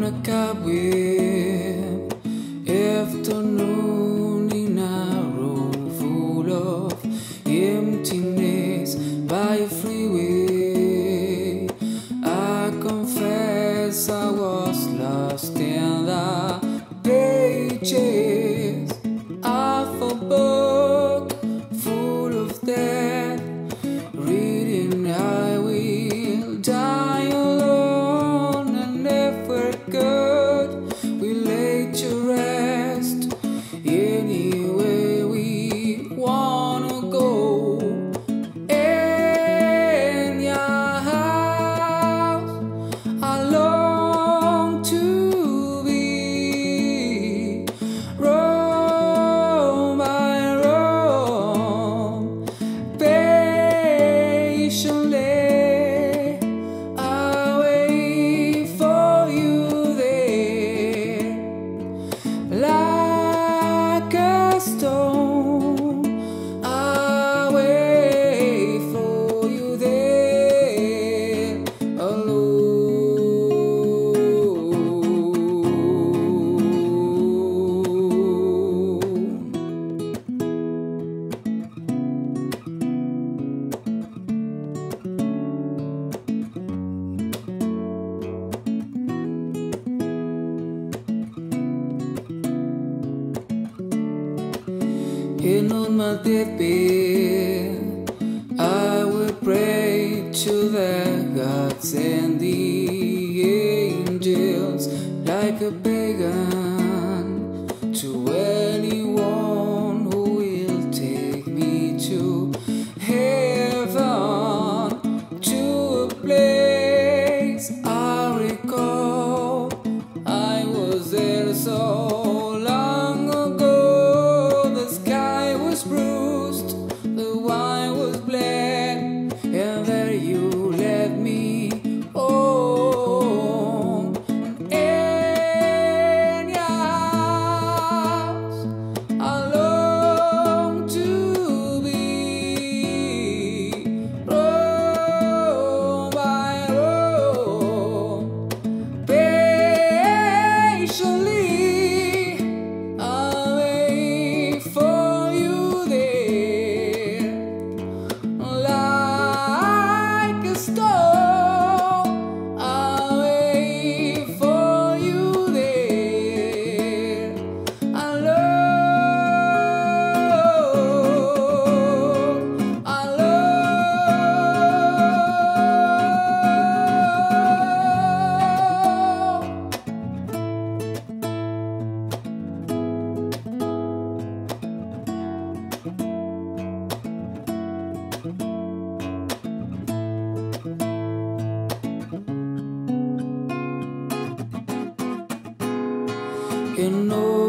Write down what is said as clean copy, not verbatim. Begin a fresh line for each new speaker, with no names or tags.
a cobweb afternoon in a room full of emptiness by a freeway. I confess I was lost in the pages of a book full of death, reading I will die alone and never good. We lay to rest anyway we wanna go. In your house I long to be, room by room, patiently I wait for you there, like a stone. I wait for you there alone. And on my deathbed, I will pray to the gods and the angels like a pagan, to anyone who will take me to heaven, to a place I recall. I was there so long ago. The sky was bruised, the wine was black, and there you led me home. In your house I long to be, room by room, patiently I wait for you there, like a stone. I wait for you there alone, alone. And no